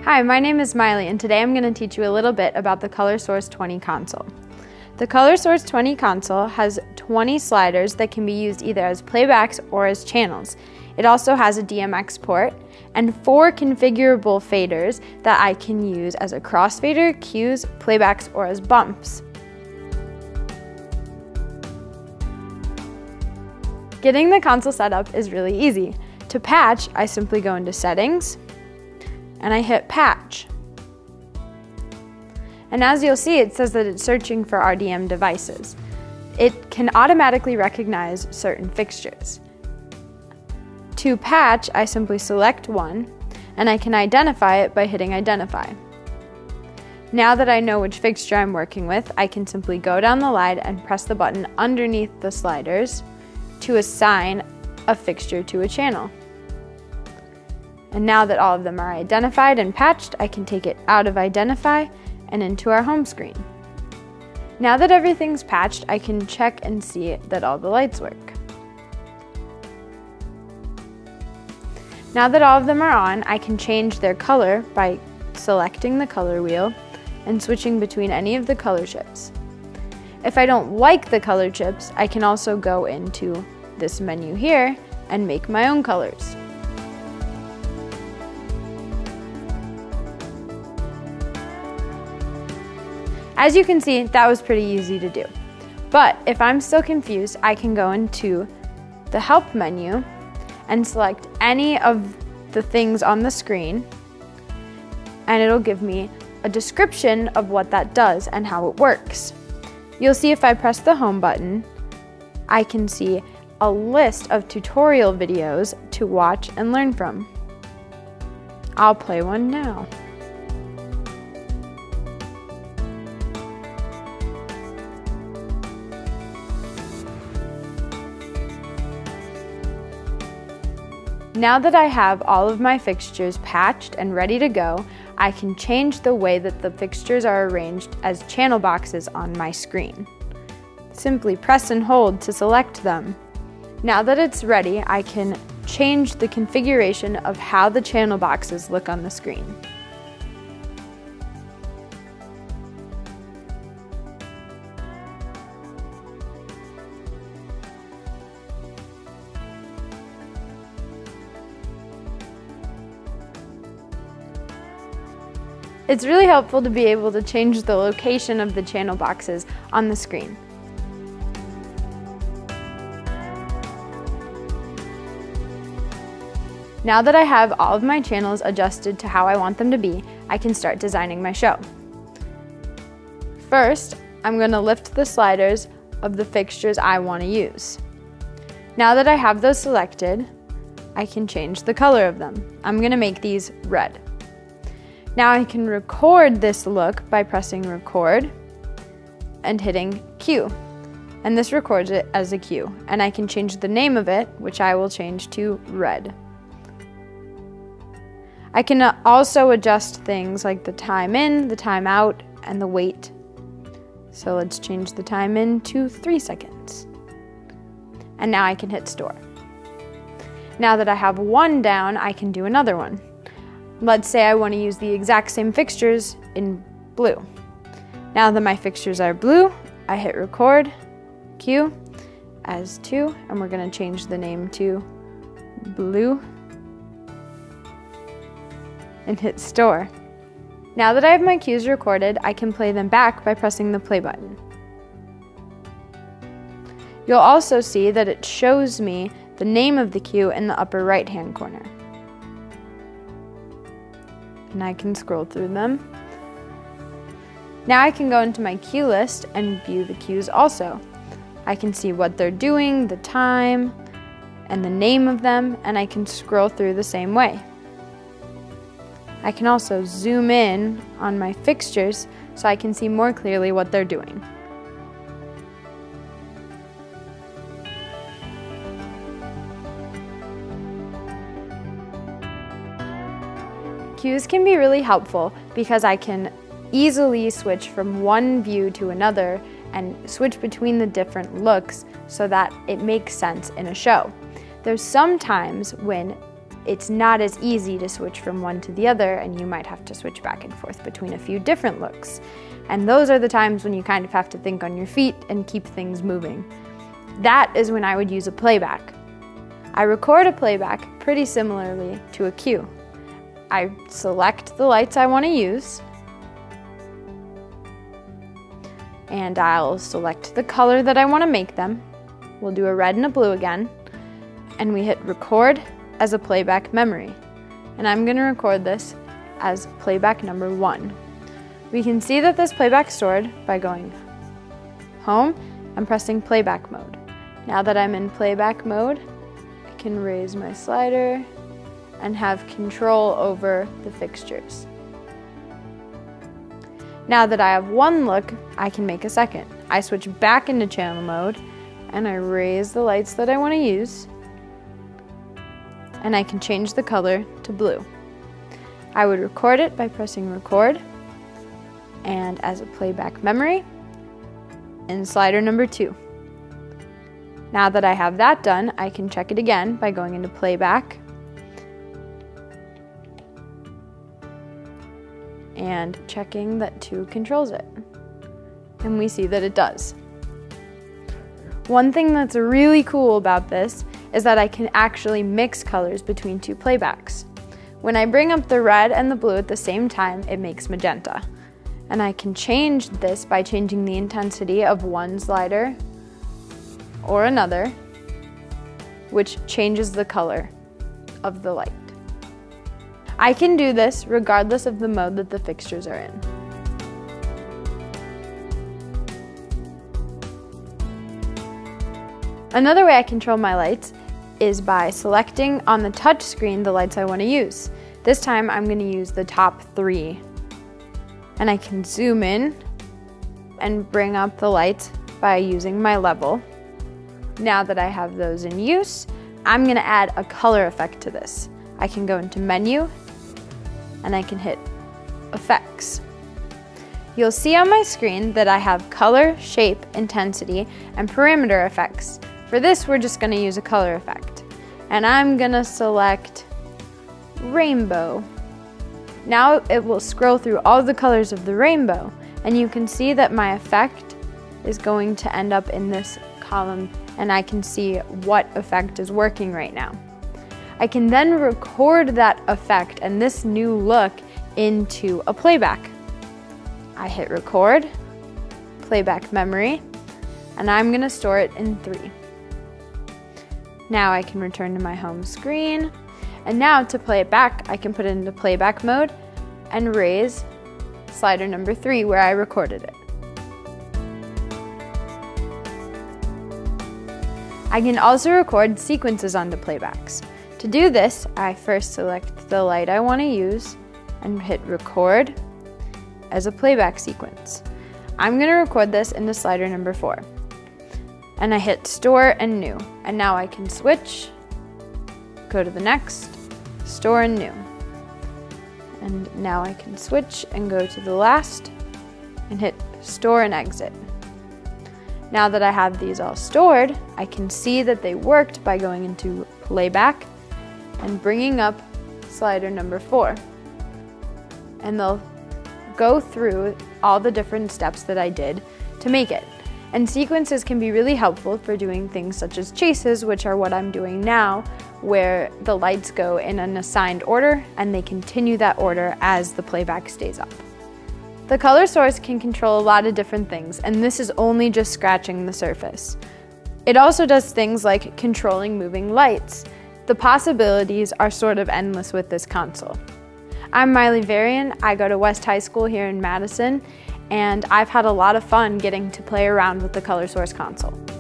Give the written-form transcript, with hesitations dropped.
Hi, my name is Miley, and today I'm going to teach you a little bit about the ColorSource 20 console. The ColorSource 20 console has 20 sliders that can be used either as playbacks or as channels. It also has a DMX port and 4 configurable faders that I can use as a crossfader, cues, playbacks, or as bumps. Getting the console set up is really easy. To patch, I simply go into Settings, and I hit Patch. And as you'll see, it says that it's searching for RDM devices. It can automatically recognize certain fixtures. To patch, I simply select one, and I can identify it by hitting Identify. Now that I know which fixture I'm working with, I can simply go down the line and press the button underneath the sliders to assign a fixture to a channel. And now that all of them are identified and patched, I can take it out of Identify and into our home screen. Now that everything's patched, I can check and see that all the lights work. Now that all of them are on, I can change their color by selecting the color wheel and switching between any of the color chips. If I don't like the color chips, I can also go into this menu here and make my own colors. As you can see, that was pretty easy to do. But if I'm still confused, I can go into the Help menu and select any of the things on the screen, and it'll give me a description of what that does and how it works. You'll see if I press the Home button, I can see a list of tutorial videos to watch and learn from. I'll play one now. Now that I have all of my fixtures patched and ready to go, I can change the way that the fixtures are arranged as channel boxes on my screen. Simply press and hold to select them. Now that it's ready, I can change the configuration of how the channel boxes look on the screen. It's really helpful to be able to change the location of the channel boxes on the screen. Now that I have all of my channels adjusted to how I want them to be, I can start designing my show. First, I'm going to lift the sliders of the fixtures I want to use. Now that I have those selected, I can change the color of them. I'm going to make these red. Now I can record this look by pressing Record and hitting Cue. And this records it as a cue. And I can change the name of it, which I will change to Red. I can also adjust things like the time in, the time out, and the wait. So let's change the time in to 3 seconds. And now I can hit Store. Now that I have one down, I can do another one. Let's say I want to use the exact same fixtures in blue. Now that my fixtures are blue, I hit Record, Cue as 2, and we're going to change the name to Blue, and hit Store. Now that I have my cues recorded, I can play them back by pressing the Play button. You'll also see that it shows me the name of the cue in the upper right-hand corner. And I can scroll through them. Now I can go into my cue list and view the cues also. I can see what they're doing, the time, and the name of them, and I can scroll through the same way. I can also zoom in on my fixtures so I can see more clearly what they're doing. Cues can be really helpful because I can easily switch from one view to another and switch between the different looks so that it makes sense in a show. There's some times when it's not as easy to switch from one to the other, and you might have to switch back and forth between a few different looks. And those are the times when you kind of have to think on your feet and keep things moving. That is when I would use a playback. I record a playback pretty similarly to a cue. I select the lights I want to use, and I'll select the color that I want to make them. We'll do a red and a blue again, and we hit record as a playback memory. And I'm going to record this as playback number 1. We can see that this playback stored by going home and pressing playback mode. Now that I'm in playback mode, I can raise my slider and have control over the fixtures. Now that I have one look, I can make a second. I switch back into channel mode and I raise the lights that I want to use, and I can change the color to blue. I would record it by pressing record and as a playback memory in slider number 2. Now that I have that done, I can check it again by going into playback and checking that 2 controls it. And we see that it does. One thing that's really cool about this is that I can actually mix colors between 2 playbacks. When I bring up the red and the blue at the same time, it makes magenta. And I can change this by changing the intensity of one slider or another, which changes the color of the light. I can do this regardless of the mode that the fixtures are in. Another way I control my lights is by selecting on the touch screen the lights I want to use. This time I'm going to use the top 3. And I can zoom in and bring up the lights by using my level. Now that I have those in use, I'm going to add a color effect to this. I can go into menu and I can hit effects. You'll see on my screen that I have color, shape, intensity, and parameter effects. For this, we're just going to use a color effect. And I'm going to select rainbow. Now it will scroll through all the colors of the rainbow, and you can see that my effect is going to end up in this column, and I can see what effect is working right now. I can then record that effect and this new look into a playback. I hit record, playback memory, and I'm going to store it in 3. Now I can return to my home screen, and now to play it back, I can put it into playback mode and raise slider number 3 where I recorded it. I can also record sequences onto playbacks. To do this, I first select the light I want to use and hit record as a playback sequence. I'm going to record this into slider number 4. And I hit store and new. And now I can switch, go to the next, store and new. And now I can switch and go to the last and hit store and exit. Now that I have these all stored, I can see that they worked by going into playback and bringing up slider number 4. And they'll go through all the different steps that I did to make it. And sequences can be really helpful for doing things such as chases, which are what I'm doing now, where the lights go in an assigned order and they continue that order as the playback stays up. The ColorSource can control a lot of different things, and this is only just scratching the surface. It also does things like controlling moving lights. The possibilities are sort of endless with this console. I'm Maile Varian. I go to West High School here in Madison, and I've had a lot of fun getting to play around with the ColorSource console.